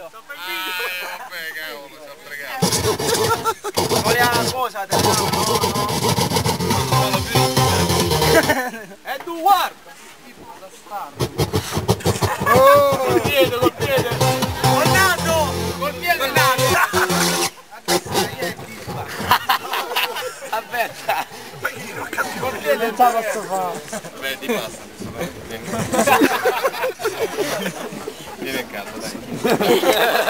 io. Vabbè, cavolo, ci ha fregato. Voleva la cosa, te è tu, guarda! Col piede, col piede! Col naso! Col piede, col naso! Aspetta! Col piede non ce la posso fare! Vabbè, di pasta adesso, dai. Vieni in casa, dai.